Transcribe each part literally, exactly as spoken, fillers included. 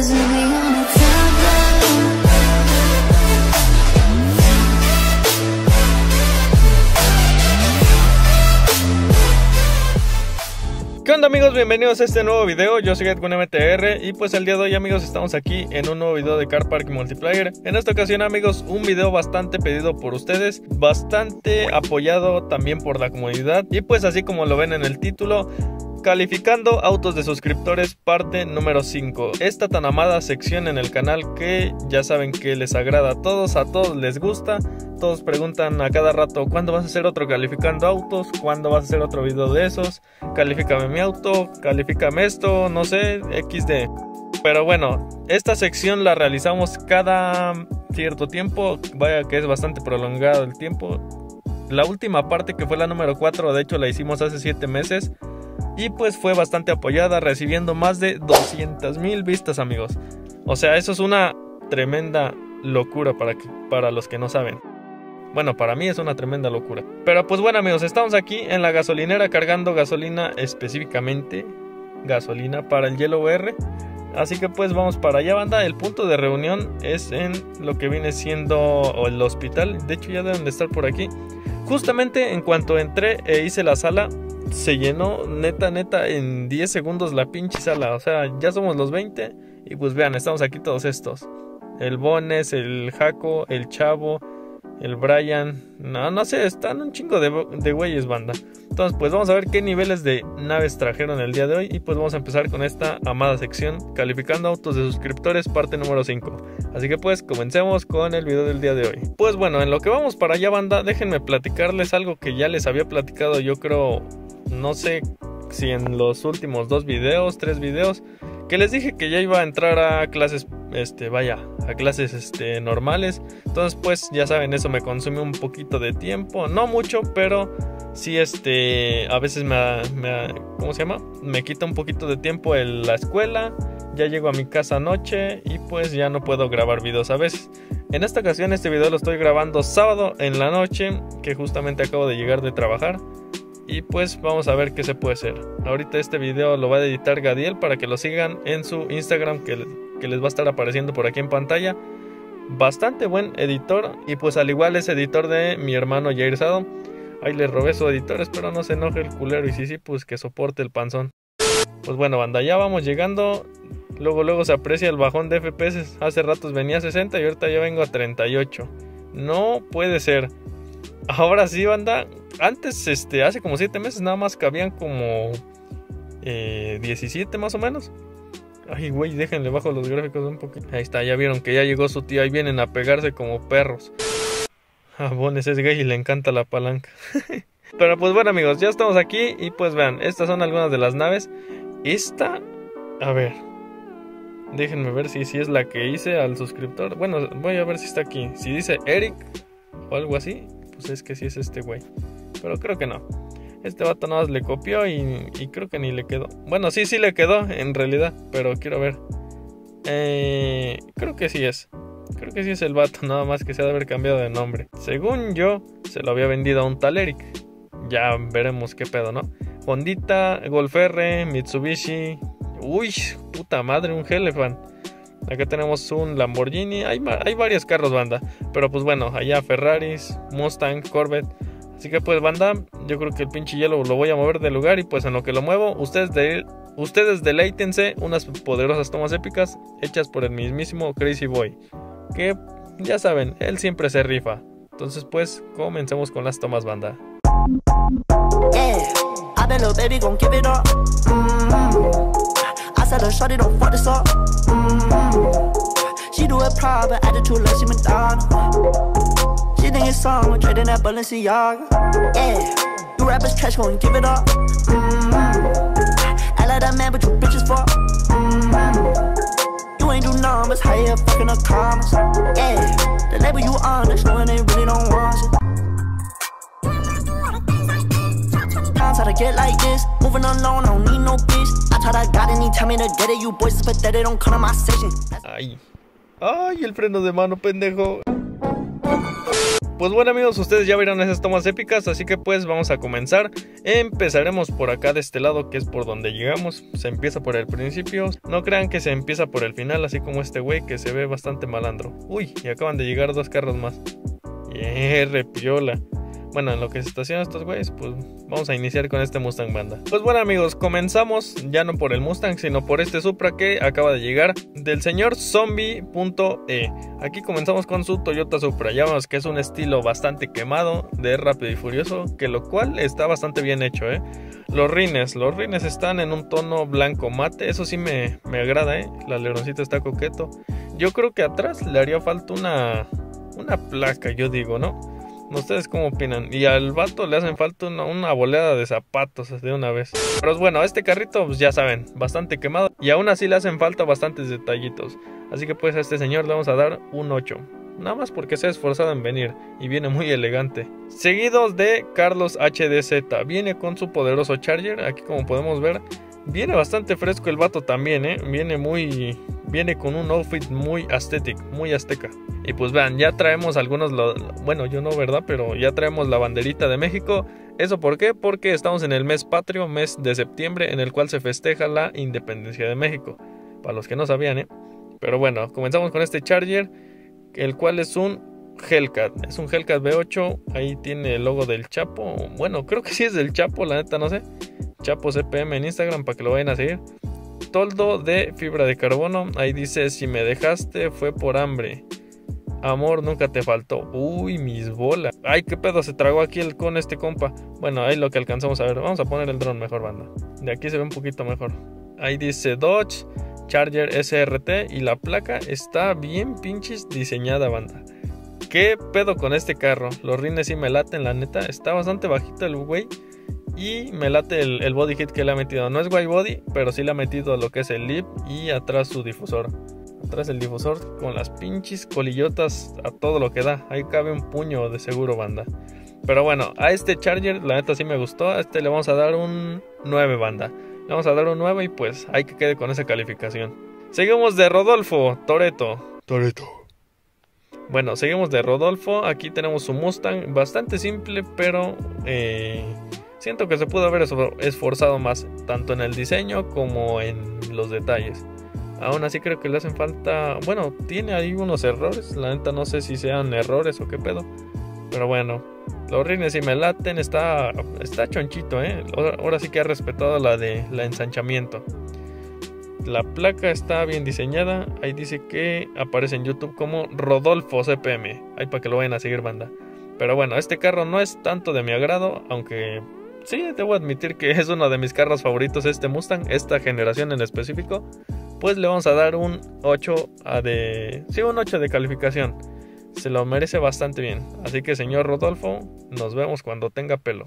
pictures of me on a tablet. ¿Qué onda, amigos? Bienvenidos a este nuevo video. Yo soy Edwin M T R y pues el día de hoy, amigos, estamos aquí en un nuevo video de Car Park Multiplayer. En esta ocasión, amigos, un video bastante pedido por ustedes, bastante apoyado también por la comunidad, y pues así como lo ven en el título, calificando autos de suscriptores, parte número cinco. Esta tan amada sección en el canal que ya saben que les agrada a todos, a todos les gusta. Todos preguntan a cada rato: ¿cuándo vas a hacer otro calificando autos? ¿Cuándo vas a hacer otro video de esos? Califícame mi auto, califícame esto, no sé, equis de. Pero bueno, esta sección la realizamos cada cierto tiempo. Vaya que es bastante prolongado el tiempo. La última parte, que fue la número cuatro, de hecho la hicimos hace siete meses. Y pues fue bastante apoyada, recibiendo más de doscientas mil vistas, amigos. O sea, eso es una tremenda locura para, que, para los que no saben. Bueno, para mí es una tremenda locura. Pero pues bueno, amigos, estamos aquí en la gasolinera cargando gasolina, específicamente gasolina para el Yellow R. Así que pues vamos para allá, banda. El punto de reunión es en lo que viene siendo el hospital. De hecho ya deben de estar por aquí. Justamente en cuanto entré e hice la sala, se llenó neta, neta, en diez segundos la pinche sala. O sea, ya somos los veinte. Y pues vean, estamos aquí todos estos: el Bones, el Jaco, el Chavo, el Brian. No, no sé, están un chingo de, de güeyes, banda. Entonces pues vamos a ver qué niveles de naves trajeron el día de hoy. Y pues vamos a empezar con esta amada sección, calificando autos de suscriptores, parte número cinco. Así que pues comencemos con el video del día de hoy. Pues bueno, en lo que vamos para allá, banda, déjenme platicarles algo que ya les había platicado, yo creo, no sé si en los últimos dos videos, tres videos, que les dije que ya iba a entrar a clases, este, vaya, a clases este, normales. Entonces pues ya saben, eso me consume un poquito de tiempo, no mucho, pero sí, este, a veces me, me, ¿cómo se llama? Me quita un poquito de tiempo en la escuela. Ya llego a mi casa anoche y pues ya no puedo grabar videos a veces. En esta ocasión este video lo estoy grabando sábado en la noche, que justamente acabo de llegar de trabajar. Y pues vamos a ver qué se puede hacer. Ahorita este video lo va a editar Gadiel para que lo sigan en su Instagram, que, que les va a estar apareciendo por aquí en pantalla. Bastante buen editor, y pues al igual es editor de mi hermano Jair Sado. Ahí le robé su editor, espero no se enoje el culero, y si sí, pues que soporte el panzón. Pues bueno, banda, ya vamos llegando. Luego luego se aprecia el bajón de F P S. Hace ratos venía a sesenta y ahorita ya vengo a treinta y ocho. No puede ser. Ahora sí, banda. Antes, este, hace como siete meses nada más cabían como eh, diecisiete más o menos. Ay, güey, déjenle bajo los gráficos un poquito. Ahí está, ya vieron que ya llegó su tía. Ahí vienen a pegarse como perros. A Bones es gay y le encanta la palanca. Pero pues bueno, amigos, ya estamos aquí. Y pues vean, estas son algunas de las naves. Esta, a ver, déjenme ver si, si es la que hice al suscriptor. Bueno, voy a ver si está aquí. Si dice Eric o algo así, pues es que sí es este güey. Pero creo que no. Este vato nada más le copió y, y creo que ni le quedó. Bueno, sí, sí le quedó en realidad, pero quiero ver. Eh, creo que sí es. Creo que sí es el vato, nada más que se ha de haber cambiado de nombre. Según yo, se lo había vendido a un tal Eric. Ya veremos qué pedo, ¿no? Hondita, Golf R, Mitsubishi. Uy, puta madre, un Elephant. Acá tenemos un Lamborghini. Hay, hay varios carros, banda. Pero pues bueno, allá Ferraris, Mustang, Corvette. Así que pues, banda, yo creo que el pinche hielo lo voy a mover del lugar. Y pues en lo que lo muevo, ustedes, de, ustedes deleítense unas poderosas tomas épicas hechas por el mismísimo Crazy Boy, que ya saben, él siempre se rifa. Entonces pues, comencemos con las tomas, banda. Yeah, I bet little baby gon' give it up. Mm-hmm. I said her shorty don't fuck this up. Mm-hmm. She do it proud, but attitude like she Madonna. She think it's song, we're trading that Balenciaga. Yeah, you rappers trash, gon' give it up. Mm-hmm. I like that man, but you bitches fuck. Mm-hmm. You ain't do numbers, how you fucking up commas. Yeah, the label you on, that's showing they really don't want it. How to get like this, moving alone, I don't need no bitch. I thought I got it, and he tell me to get it. You boys is pathetic, don't come to my session. Ay, ay, el freno de mano, pendejo. Pues bueno amigos, ustedes ya vieron esas tomas épicas, así que pues vamos a comenzar. Empezaremos por acá de este lado, que es por donde llegamos. Se empieza por el principio, no crean que se empieza por el final, así como este güey que se ve bastante malandro. Uy, y acaban de llegar dos carros más. Yeah, repiola. Bueno, en lo que se estacionan estos güeyes, pues vamos a iniciar con este Mustang, banda. Pues bueno amigos, comenzamos ya no por el Mustang, sino por este Supra que acaba de llegar del señor Zombie.e. Aquí comenzamos con su Toyota Supra. Ya vemos que es un estilo bastante quemado de Rápido y Furioso, que lo cual está bastante bien hecho, eh. Los rines, los rines están en un tono blanco mate, eso sí me, me agrada, eh. El aleroncito está coqueto. Yo creo que atrás le haría falta una, una placa, yo digo, ¿no? ¿Ustedes cómo opinan? Y al vato le hacen falta una, una boleada de zapatos de una vez. Pero bueno, este carrito, pues ya saben, bastante quemado. Y aún así le hacen falta bastantes detallitos. Así que pues a este señor le vamos a dar un ocho. Nada más porque se ha esforzado en venir y viene muy elegante. Seguidos de Carlos H D Z. Viene con su poderoso Charger. Aquí como podemos ver, viene bastante fresco el vato también, ¿eh? Viene muy... Viene con un outfit muy aesthetic, muy azteca. Y pues vean, ya traemos algunos, lo, bueno yo no, ¿verdad? Pero ya traemos la banderita de México. ¿Eso por qué? Porque estamos en el mes patrio, mes de septiembre, en el cual se festeja la independencia de México. Para los que no sabían, ¿eh? Pero bueno, comenzamos con este Charger, el cual es un Hellcat. Es un Hellcat V ocho, ahí tiene el logo del Chapo. Bueno, creo que sí es del Chapo, la neta no sé. Chapo C P M en Instagram para que lo vayan a seguir. Toldo de fibra de carbono, ahí dice: si me dejaste fue por hambre, amor nunca te faltó. Uy, mis bolas. Ay, qué pedo se tragó aquí el con este compa. Bueno, ahí lo que alcanzamos a ver. Vamos a poner el dron mejor, banda. De aquí se ve un poquito mejor. Ahí dice Dodge Charger S R T y la placa está bien pinches diseñada, banda. ¿Qué pedo con este carro? Los rines sí me laten, la neta. Está bastante bajito el güey. Y me late el, el body kit que le ha metido. No es white body, pero sí le ha metido lo que es el lip y atrás su difusor. Atrás el difusor con las pinches colillotas a todo lo que da. Ahí cabe un puño de seguro, banda. Pero bueno, a este Charger la neta sí me gustó. A este le vamos a dar un nueve, banda. Le vamos a dar un nueve y pues hay que quede con esa calificación. Seguimos de Rodolfo Toretto. Toretto. Bueno, seguimos de Rodolfo. Aquí tenemos su Mustang. Bastante simple, pero... Eh... siento que se pudo haber esforzado más, tanto en el diseño como en los detalles. Aún así creo que le hacen falta... Bueno, tiene ahí unos errores. La neta no sé si sean errores o qué pedo. Pero bueno, los rines sí me laten. Está, está chonchito, ¿eh? Ahora sí que ha respetado la de la ensanchamiento. La placa está bien diseñada. Ahí dice que aparece en YouTube como Rodolfo C P M. Ahí para que lo vayan a seguir, banda. Pero bueno, este carro no es tanto de mi agrado, aunque... sí, debo admitir que es uno de mis carros favoritos este Mustang, esta generación en específico. Pues le vamos a dar un ocho a de... sí, un ocho de calificación. Se lo merece bastante bien. Así que señor Rodolfo, nos vemos cuando tenga pelo.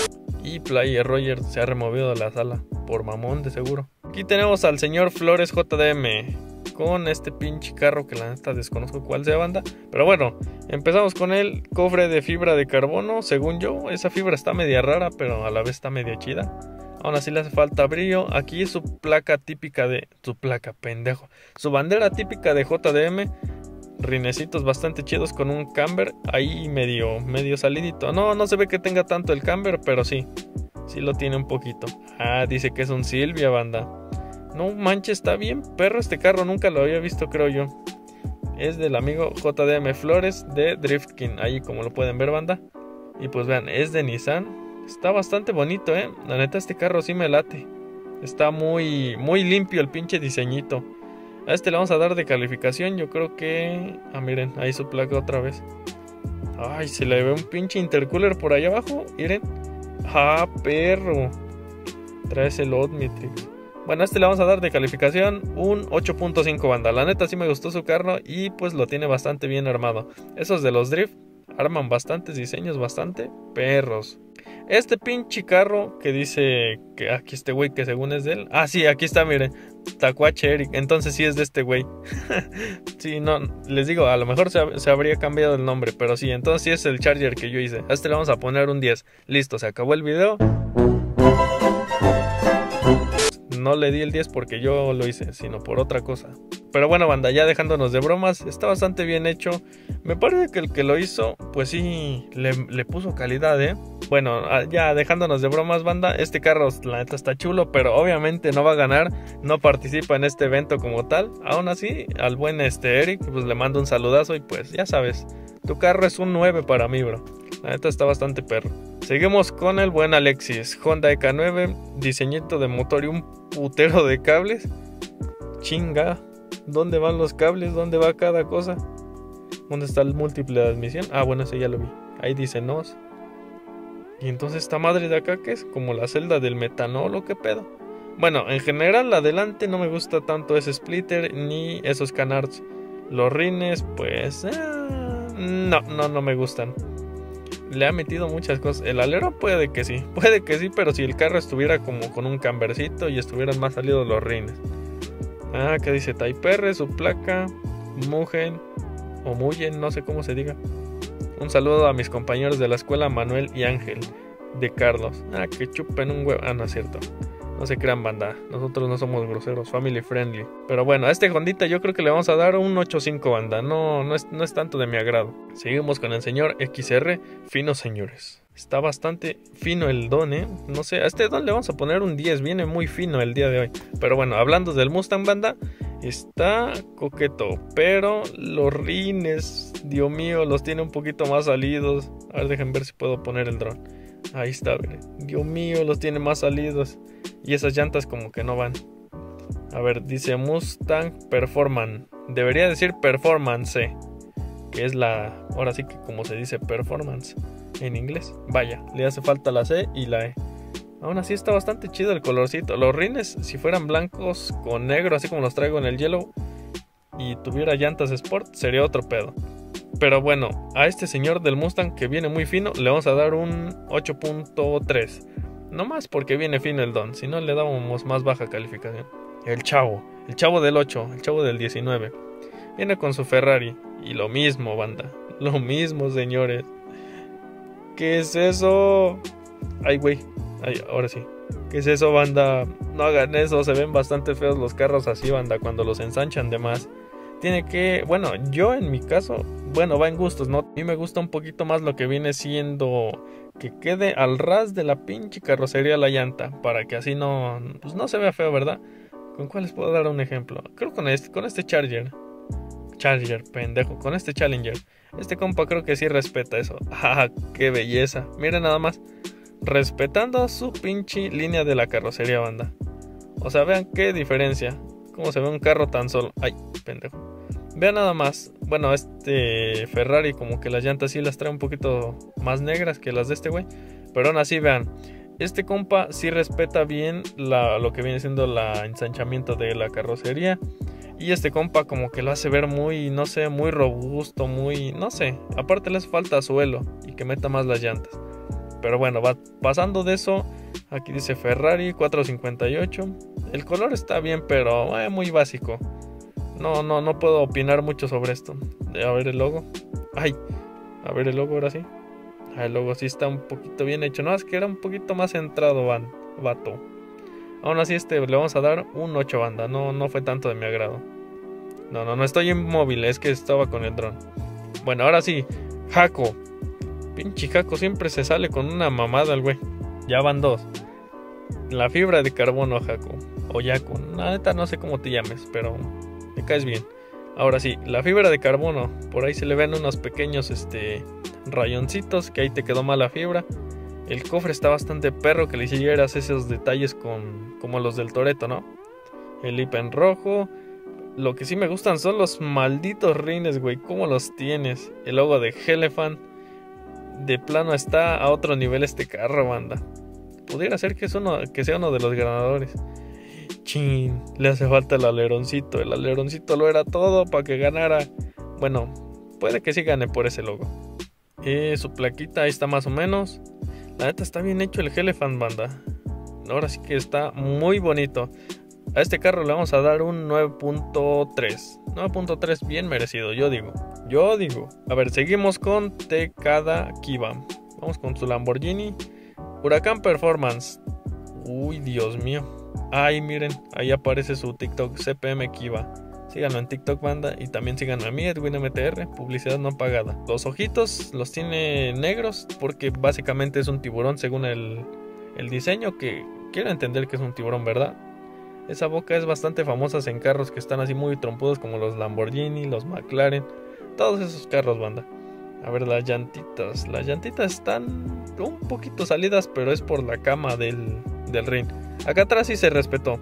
Y Player Roger se ha removido de la sala, por mamón de seguro. Aquí tenemos al señor Flores J D M, con este pinche carro que la neta desconozco cuál sea, banda. Pero bueno, empezamos con el cofre de fibra de carbono. Según yo, esa fibra está media rara, pero a la vez está media chida. Aún así le hace falta brillo. Aquí su placa típica de... su placa, pendejo. Su bandera típica de J D M. Rinecitos bastante chidos con un camber ahí medio, medio salidito. No, no se ve que tenga tanto el camber, pero sí. Sí lo tiene un poquito. Ah, dice que es un Silvia, banda. No manches, está bien perro este carro, nunca lo había visto, creo yo. Es del amigo J D M Flores de Drift King, ahí como lo pueden ver, banda. Y pues vean, es de Nissan. Está bastante bonito, eh. La neta este carro sí me late. Está muy, muy limpio el pinche diseñito. A este le vamos a dar de calificación, yo creo que... ah, miren, ahí su placa otra vez. Ay, se le ve un pinche intercooler por allá abajo, miren. Ah, perro. Trae ese Lotmetrix. Bueno, a este le vamos a dar de calificación un ocho punto cinco, banda. La neta sí me gustó su carro y pues lo tiene bastante bien armado. Esos de los drift arman bastantes diseños, bastante perros. Este pinche carro que dice que aquí este güey que según es de él. Ah, sí, aquí está, miren. Tacuache Eric. Entonces sí es de este güey. Sí, no, les digo, a lo mejor se, se habría cambiado el nombre, pero sí, entonces sí es el Charger que yo hice. A este le vamos a poner un diez. Listo, se acabó el video. no le di el diez porque yo lo hice, sino por otra cosa. Pero bueno, banda, ya dejándonos de bromas, está bastante bien hecho. Me parece que el que lo hizo, pues sí, le, le puso calidad, ¿eh? Bueno, ya dejándonos de bromas, banda, este carro la neta está chulo, pero obviamente no va a ganar, no participa en este evento como tal. Aún así, al buen este Eric, pues le mando un saludazo y pues ya sabes, tu carro es un nueve para mí, bro. La neta está bastante perro. Seguimos con el buen Alexis, Honda E K nueve, diseñito de motor y un putero de cables. Chinga. ¿Dónde van los cables? ¿Dónde va cada cosa? ¿Dónde está el múltiple de admisión? Ah, bueno, ese ya lo vi. Ahí dice N O S. Y entonces esta madre de acá, ¿qué es? ¿Como la celda del metanol o qué pedo? Bueno, en general, adelante no me gusta tanto ese splitter ni esos canards. Los rines, pues... Eh, no, no, no me gustan. Le ha metido muchas cosas. El alero puede que sí, puede que sí, pero si el carro estuviera como con un cambercito y estuvieran más salidos los rines. Ah, que dice Type R, su placa, Mugen o Muyen, no sé cómo se diga. Un saludo a mis compañeros de la escuela, Manuel y Ángel, de Carlos. Ah, que chupen un huevo. Ah, no es cierto. No se crean, banda. Nosotros no somos groseros, family friendly. Pero bueno, a este Hondita yo creo que le vamos a dar un ocho cinco, banda. No, no es, no es tanto de mi agrado. Seguimos con el señor X R. Fino, señores. Está bastante fino el don, ¿eh? No sé, a este don le vamos a poner un diez. Viene muy fino el día de hoy. Pero bueno, hablando del Mustang, banda, está coqueto. Pero los rines, Dios mío, los tiene un poquito más salidos. A ver, dejen ver si puedo poner el dron. Ahí está, ¿verdad? Dios mío, los tiene más salidos. Y esas llantas como que no van. A ver, dice Mustang Performance. Debería decir Performance, que es la... ahora sí que como se dice Performance en inglés. Vaya, le hace falta la C y la E. Aún así está bastante chido el colorcito. Los rines, si fueran blancos con negro, así como los traigo en el Yellow, y tuviera llantas Sport, sería otro pedo. Pero bueno, a este señor del Mustang que viene muy fino, le vamos a dar un ocho punto tres. No más porque viene fino el don, si no le dábamos más baja calificación. El chavo, el chavo del ocho, el chavo del diecinueve. Viene con su Ferrari. Y lo mismo, banda. Lo mismo, señores. ¿Qué es eso? Ay, güey. Ay, ahora sí. ¿Qué es eso, banda? No hagan eso. Se ven bastante feos los carros así, banda, cuando los ensanchan de más. Tiene que... Bueno, yo en mi caso... Bueno, va en gustos, ¿no? A mí me gusta un poquito más lo que viene siendo... Que quede al ras de la pinche carrocería la llanta. Para que así no... Pues no se vea feo, ¿verdad? ¿Con cuál les puedo dar un ejemplo? Creo con este, con este Charger. Charger, pendejo. Con este Challenger. Este compa creo que sí respeta eso. ¡Ah, qué belleza! Miren nada más. Respetando su pinche línea de la carrocería, banda. O sea, vean qué diferencia. Cómo se ve un carro tan solo. ¡Ay, pendejo! Vean nada más. Bueno, este Ferrari como que las llantas sí las trae un poquito más negras que las de este güey. Pero aún así, vean. Este compa sí respeta bien la, lo que viene siendo la ensanchamiento de la carrocería. Y este compa como que lo hace ver muy, no sé, muy robusto, muy, no sé. Aparte le hace falta suelo y que meta más las llantas. Pero bueno, va pasando de eso. Aquí dice Ferrari cuatrocientos cincuenta y ocho. El color está bien, pero eh, muy básico. No, no, no puedo opinar mucho sobre esto. A ver el logo. Ay, a ver el logo ahora sí. Ah, el logo sí está un poquito bien hecho. No, es que era un poquito más centrado, van, vato. Aún así este le vamos a dar un ocho, banda. No, no fue tanto de mi agrado. No, no, no estoy inmóvil. Es que estaba con el dron. Bueno, ahora sí. Jaco. Pinche Jaco siempre se sale con una mamada el güey. Ya van dos. La fibra de carbono, Jaco. O Yaco. La neta no sé cómo te llames, pero me caes bien. Ahora sí, la fibra de carbono. Por ahí se le ven unos pequeños este, rayoncitos. Que ahí te quedó mal la fibra. El cofre está bastante perro, que le hicieras esos detalles con, como los del Toretto, ¿no? El I P en rojo. Lo que sí me gustan son los malditos rines, güey. ¿Cómo los tienes? El logo de Elephant. De plano está a otro nivel este carro, banda. Pudiera ser que, es uno, que sea uno de los ganadores. Chin, le hace falta el aleroncito. El aleroncito lo era todo para que ganara. Bueno, puede que sí gane por ese logo. Eh, su plaquita ahí está más o menos. La neta está bien hecho el Elephant, banda. Ahora sí que está muy bonito. A este carro le vamos a dar un nueve punto tres. nueve punto tres bien merecido, yo digo. Yo digo. A ver, seguimos con Takada Kiba. Vamos con su Lamborghini Huracán Performance. Uy, Dios mío. Ay, miren, ahí aparece su TikTok, C P M Kiva. Síganlo en TikTok, banda, y también síganme a mí, Edwin M T R, publicidad no pagada. Los ojitos los tiene negros porque básicamente es un tiburón según el, el diseño, que quiero entender que es un tiburón, ¿verdad? Esa boca es bastante famosa en carros que están así muy trompudos como los Lamborghini, los McLaren, todos esos carros, banda. A ver, las llantitas, las llantitas están un poquito salidas, pero es por la cama del, del rin. Acá atrás sí se respetó.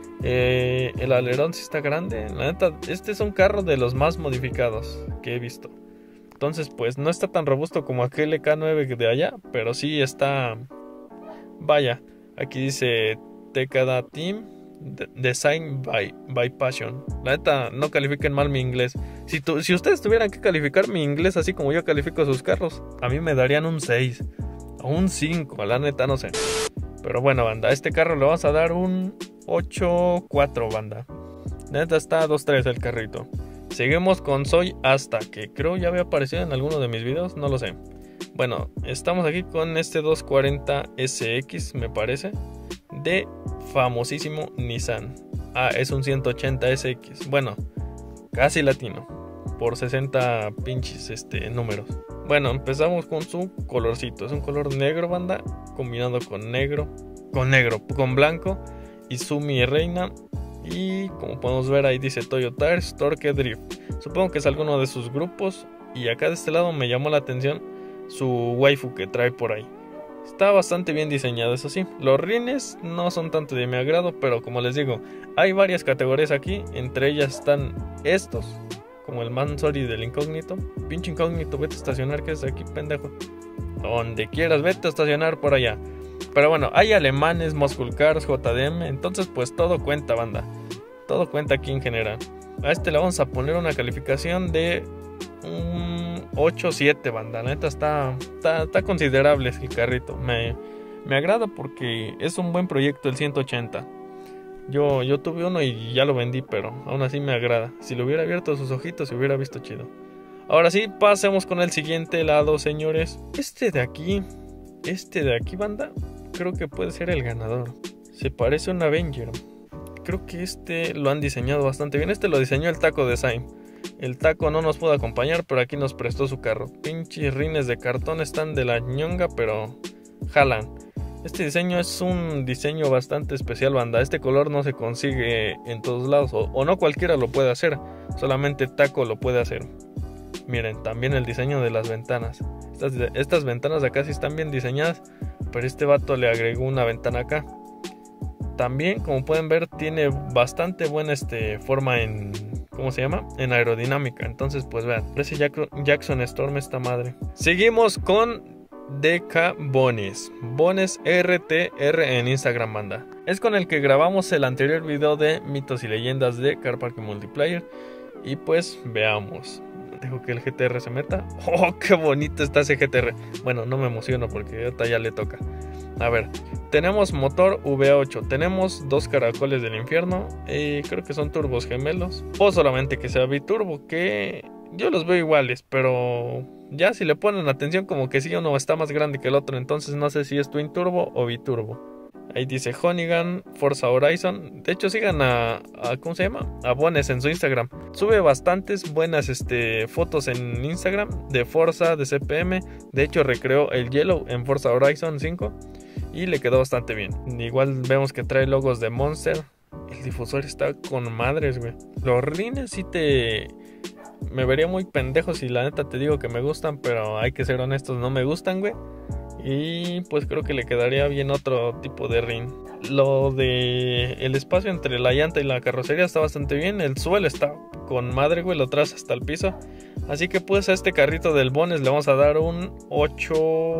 Eh, el alerón sí está grande. La neta, este es un carro de los más modificados que he visto. Entonces pues no está tan robusto como aquel E K nueve de allá, pero sí está... Vaya, aquí dice T K D A Team Design by, by Passion. La neta, no califiquen mal mi inglés. Si, tu, si ustedes tuvieran que calificar mi inglés así como yo califico sus carros, a mí me darían un seis o un cinco, la neta no sé. Pero bueno, banda, a este carro le vamos a dar un ocho cuatro, banda. Neta está dos tres el carrito. Seguimos con Soy Hasta, que creo ya había aparecido en alguno de mis videos, no lo sé. Bueno, estamos aquí con este doscientos cuarenta S X, me parece, de famosísimo Nissan. Ah, es un ciento ochenta S X. Bueno, casi latino, por sesenta pinches este, números. Bueno, empezamos con su colorcito. Es un color negro, banda, combinado con negro, con negro, con blanco. Izumi Reina. Y como podemos ver ahí dice Toyo Tires Torque Drift. Supongo que es alguno de sus grupos. Y acá de este lado me llamó la atención su waifu que trae por ahí. Está bastante bien diseñado, eso sí. Los rines no son tanto de mi agrado, pero como les digo, hay varias categorías aquí. Entre ellas están estos, como el Mansory del incógnito. Pinche incógnito, vete a estacionar, que es aquí, pendejo. Donde quieras, vete a estacionar por allá. Pero bueno, hay alemanes, Muscle Cars, J D M. Entonces pues todo cuenta, banda. Todo cuenta aquí en general. A este le vamos a poner una calificación de un ocho siete, banda. La neta está, está, está considerable el carrito. Me, me agrada porque es un buen proyecto el ciento ochenta. Yo, yo tuve uno y ya lo vendí, pero aún así me agrada. Si lo hubiera abierto sus ojitos se hubiera visto chido. Ahora sí, pasemos con el siguiente lado, señores. Este de aquí, este de aquí, banda, creo que puede ser el ganador. Se parece a un Avenger. Creo que este lo han diseñado bastante bien. Este lo diseñó el Taco Design. El Taco no nos pudo acompañar, pero aquí nos prestó su carro. Pinches rines de cartón están de la ñonga, pero jalan. Este diseño es un diseño bastante especial, banda. Este color no se consigue en todos lados, o, o no cualquiera lo puede hacer. Solamente Taco lo puede hacer. Miren, también el diseño de las ventanas. Estas, estas ventanas de acá sí están bien diseñadas, pero este vato le agregó una ventana acá. También, como pueden ver, tiene bastante buena este, forma en... ¿Cómo se llama? En aerodinámica. Entonces, pues vean, parece Jackson Storm esta madre. Seguimos con D K Bones. Bones R T R en Instagram, banda. Es con el que grabamos el anterior video de mitos y leyendas de Car Park Multiplayer. Y pues, veamos. Dejo que el G T R se meta. ¡Oh, qué bonito está ese G T R! Bueno, no me emociono porque ahorita ya le toca. A ver, tenemos motor V ocho, tenemos dos caracoles del infierno, y creo que son turbos gemelos, o solamente que sea biturbo, que yo los veo iguales, pero ya si le ponen atención como que sí uno está más grande que el otro, entonces no sé si es twin turbo o biturbo. Ahí dice Honeygan, Forza Horizon. De hecho sigan a, a ¿cómo se llama? A Bones en su Instagram. Sube bastantes buenas este, fotos en Instagram de Forza, de C P M. De hecho recreó el Yellow en Forza Horizon cinco y le quedó bastante bien. Igual vemos que trae logos de Monster. El difusor está con madres, güey. Los rines sí te... Me vería muy pendejo si la neta te digo que me gustan, pero hay que ser honestos, no me gustan, güey. Y pues creo que le quedaría bien otro tipo de rin. Lo de el espacio entre la llanta y la carrocería está bastante bien. El suelo está con madre, güey, lo traes hasta el piso. Así que pues a este carrito del Bones le vamos a dar un ocho.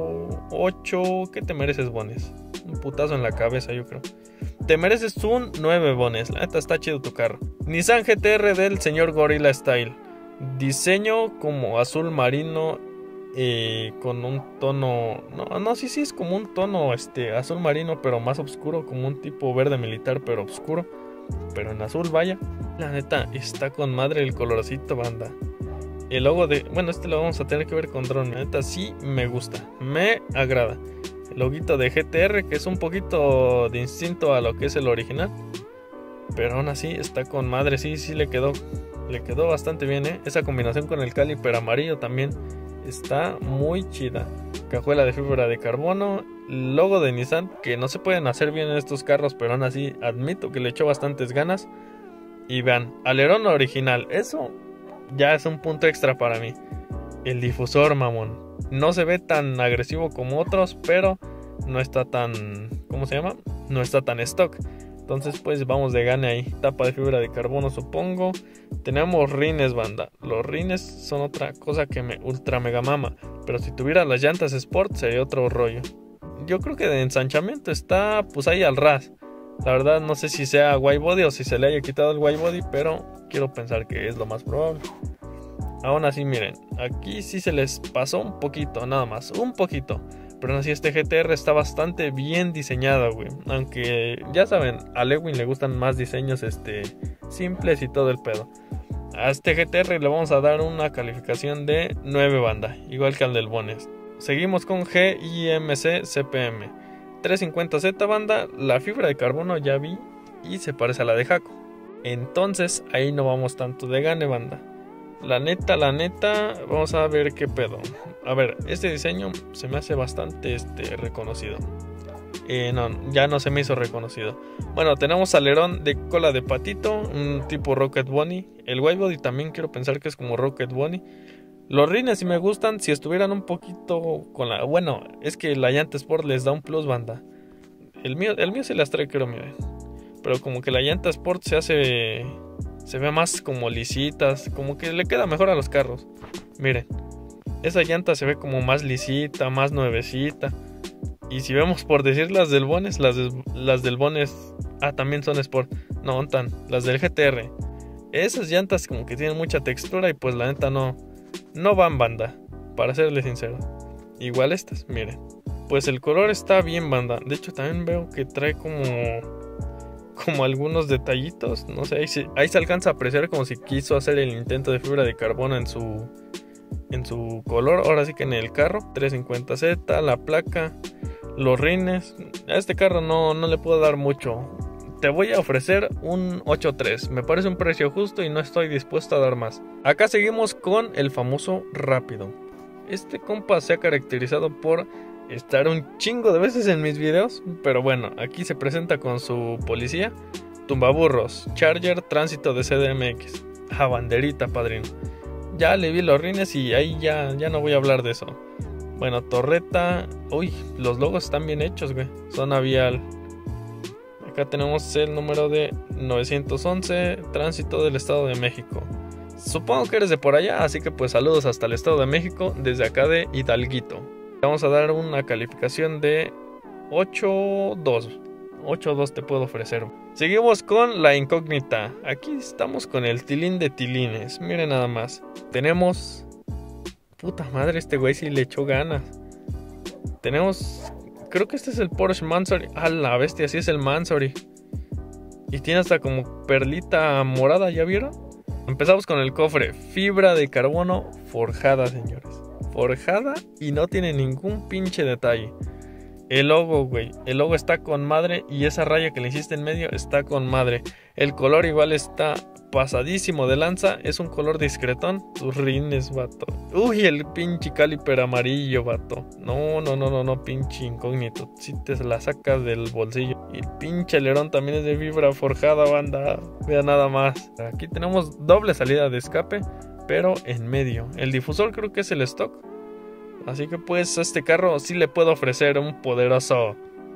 ocho. ¿Qué te mereces, Bones? Un putazo en la cabeza, yo creo. Te mereces un nueve, Bones. La neta está chido tu carro. Nissan G T R del señor Gorilla Style. Diseño como azul marino. Eh, con un tono, no, no, sí, sí, es como un tono este, azul marino, pero más oscuro, como un tipo verde militar, pero oscuro, pero en azul, vaya. La neta, está con madre el colorcito, banda. El logo de, bueno, este lo vamos a tener que ver con drone. La neta, sí me gusta, me agrada. el loguito de G T R, que es un poquito distinto a lo que es el original. Pero aún así está con madre, sí, sí le quedó, le quedó bastante bien, ¿eh? Esa combinación con el caliper amarillo también está muy chida. Cajuela de fibra de carbono, logo de Nissan, que no se pueden hacer bien en estos carros, pero aún así admito que le echó bastantes ganas. Y vean, alerón original, eso ya es un punto extra para mí. El difusor, mamón, no se ve tan agresivo como otros, pero no está tan, ¿cómo se llama? No está tan stock. Entonces pues vamos de gane ahí. Tapa de fibra de carbono, supongo. Tenemos rines, banda. Los rines son otra cosa que me ultra mega mama, pero si tuviera las llantas Sport sería otro rollo. Yo creo que de ensanchamiento está pues ahí al ras. La verdad no sé si sea white body o si se le haya quitado el white body, pero quiero pensar que es lo más probable. Aún así, miren, aquí sí se les pasó un poquito, nada más, un poquito. Pero aún así este G T R está bastante bien diseñado, güey. Aunque ya saben, a Lewin le gustan más diseños este, simples y todo el pedo. A este G T R le vamos a dar una calificación de nueve, banda, igual que al del Bones. Seguimos con G I M C C P M trescientos cincuenta Z, banda. La fibra de carbono ya vi y se parece a la de Jaco. Entonces ahí no vamos tanto de gane, banda. La neta, la neta, vamos a ver qué pedo. A ver, este diseño se me hace bastante este, reconocido. Eh, no, ya no se me hizo reconocido. Bueno, tenemos alerón de cola de patito, un tipo Rocket Bunny. El white body también quiero pensar que es como Rocket Bunny. Los rines sí me gustan, si estuvieran un poquito con la... Bueno, es que la llanta Sport les da un plus, banda. El mío, el mío se las trae, creo, miren. Pero como que la llanta Sport se hace... Se ve más como lisitas, como que le queda mejor a los carros. Miren, esa llanta se ve como más lisita, más nuevecita. Y si vemos por decir las del Bones, las, de, las del Bones, ah, también son Sport. No, tan, las del G T R. Esas llantas como que tienen mucha textura y pues la neta no, no van, banda, para serles sincero. Igual estas, miren. Pues el color está bien, banda. De hecho también veo que trae como... como algunos detallitos, no sé, ahí se, ahí se alcanza a apreciar como si quiso hacer el intento de fibra de carbono en su en su color, ahora sí que en el carro. Trescientos cincuenta Z, la placa, los rines. A este carro no, no le puedo dar mucho. Te voy a ofrecer un ocho tres, me parece un precio justo y no estoy dispuesto a dar más. Acá seguimos con el famoso rápido. Este compa se ha caracterizado por estar un chingo de veces en mis videos, pero bueno, aquí se presenta con su policía, tumbaburros, Charger, tránsito de C D M X, a banderita, padrino. Ya le vi los rines y ahí ya, ya no voy a hablar de eso. Bueno, torreta, uy, los logos están bien hechos, güey, zona vial. Acá tenemos el número de novecientos once, tránsito del Estado de México. Supongo que eres de por allá, así que pues saludos hasta el Estado de México, desde acá de Hidalguito. Vamos a dar una calificación de ocho dos. ocho dos te puedo ofrecer. Seguimos con la incógnita. Aquí estamos con el tilín de tilines. Miren nada más. Tenemos... Puta madre, este güey sí le echó ganas. Tenemos... Creo que este es el Porsche Mansory. Ah, la bestia, sí es el Mansory. Y tiene hasta como perlita morada, ¿ya vieron? Empezamos con el cofre. Fibra de carbono forjada, señores. Forjada y no tiene ningún pinche detalle. El logo, güey, el logo está con madre y esa raya que le hiciste en medio está con madre. El color igual está pasadísimo de lanza, es un color discretón. Tus rines, vato. Uy, el pinche caliper amarillo, vato. No, no, no, no, no, pinche incógnito. Si te la sacas del bolsillo. Y el pinche alerón también es de fibra forjada, banda. Vea nada más. Aquí tenemos doble salida de escape, pero en medio. El difusor creo que es el stock. Así que pues a este carro sí le puedo ofrecer un poderoso...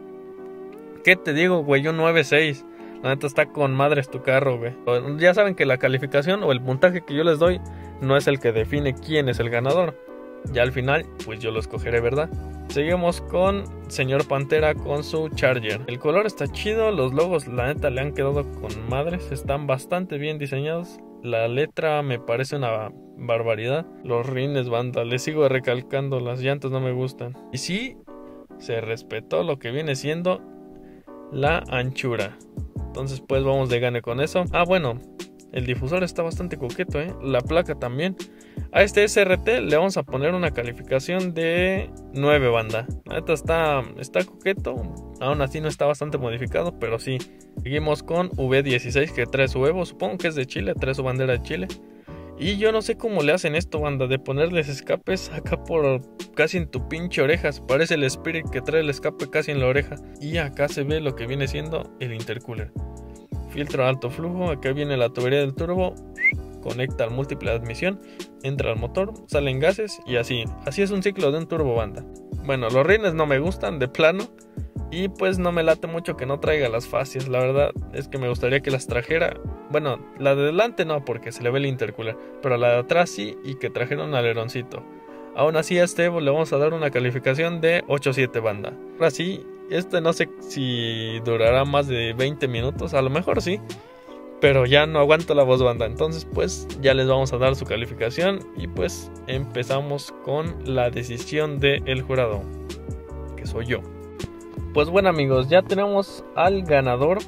¿Qué te digo, güey? Un nueve seis. La neta está con madres tu carro, güey. Ya saben que la calificación o el puntaje que yo les doy no es el que define quién es el ganador. Ya al final, pues yo lo escogeré, ¿verdad? Seguimos con Señor Pantera con su Charger. El color está chido, los logos la neta le han quedado con madres. Están bastante bien diseñados. La letra me parece una barbaridad. Los rines, banda, les sigo recalcando, las llantas no me gustan. Y sí, se respetó lo que viene siendo la anchura. Entonces pues vamos de gane con eso. Ah, bueno, El difusor está bastante coqueto, ¿eh? La placa también. A este S R T le vamos a poner una calificación de nueve, banda. La neta está, está coqueto. Aún así no está bastante modificado, pero sí. Seguimos con V dieciséis, que trae su Evo. Supongo que es de Chile, trae su bandera de Chile. Y yo no sé cómo le hacen esto, banda, de ponerles escapes acá por casi en tu pinche orejas. Parece el Spirit que trae el escape casi en la oreja. Y acá se ve lo que viene siendo el intercooler. Filtro de alto flujo, acá viene la tubería del turbo. Conecta al múltiple de admisión, entra al motor, salen gases y así. Así es un ciclo de un turbo, banda. Bueno, los rines no me gustan de plano. Y pues no me late mucho que no traiga las fascias. La verdad es que me gustaría que las trajera. Bueno, la de delante no, porque se le ve el intercooler, pero la de atrás sí, y que trajera un aleroncito. Aún así a este Evo le vamos a dar una calificación de ocho siete, banda. Ahora sí, este no sé si durará más de veinte minutos, a lo mejor sí, pero ya no aguanto la voz, banda. Entonces pues ya les vamos a dar su calificación. Y pues empezamos con la decisión del jurado, que soy yo. Pues bueno, amigos, ya tenemos al ganador,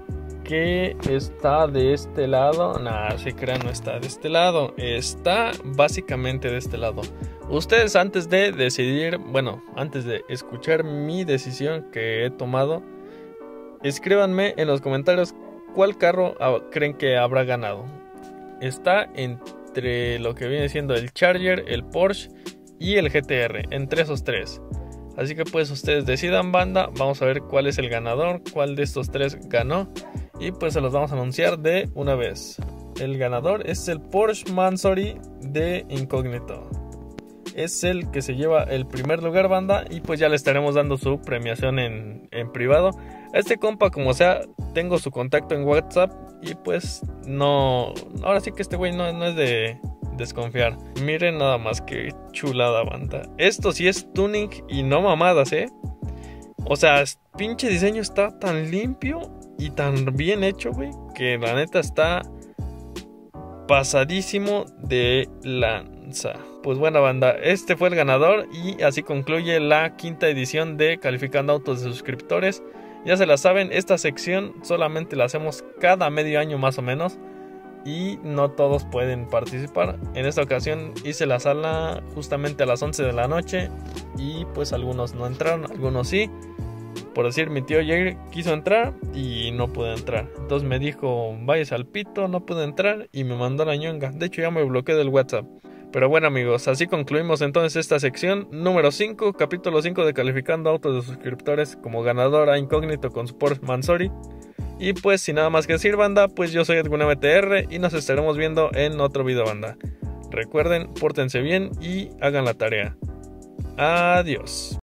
que está de este lado. Nah, se crean, no está de este lado. Está básicamente de este lado. Ustedes, antes de decidir, bueno, antes de escuchar mi decisión que he tomado, escríbanme en los comentarios cuál carro creen que habrá ganado. Está entre lo que viene siendo el Charger, el Porsche y el G T R, entre esos tres. Así que pues ustedes decidan, banda. Vamos a ver cuál es el ganador, cuál de estos tres ganó. Y pues se los vamos a anunciar de una vez. El ganador es el Porsche Mansory de Incógnito. Es el que se lleva el primer lugar, banda. Y pues ya le estaremos dando su premiación en, en privado. A este compa, como sea, tengo su contacto en WhatsApp. Y pues no... Ahora sí que este güey no, no es de desconfiar. Miren nada más que chulada, banda. Esto sí es tuning y no mamadas, ¿eh? O sea, pinche diseño está tan limpio y tan bien hecho, güey, que la neta está pasadísimo de lanza. Pues bueno, banda, este fue el ganador y así concluye la quinta edición de Calificando Autos de Suscriptores. Ya se la saben, esta sección solamente la hacemos cada medio año más o menos y no todos pueden participar. En esta ocasión hice la sala justamente a las once de la noche y pues algunos no entraron, algunos sí. Por decir, mi tío Jair quiso entrar y no pude entrar. Entonces me dijo, váyase al pito, no pude entrar y me mandó la ñonga. De hecho ya me bloqueé del WhatsApp. Pero bueno, amigos, así concluimos entonces esta sección número cinco, capítulo cinco de Calificando Autos de Suscriptores, como ganador a Incógnito con su Porsche Mansory. Y pues sin nada más que decir, banda, pues yo soy Edwin M T R y nos estaremos viendo en otro video, banda. Recuerden, pórtense bien y hagan la tarea. Adiós.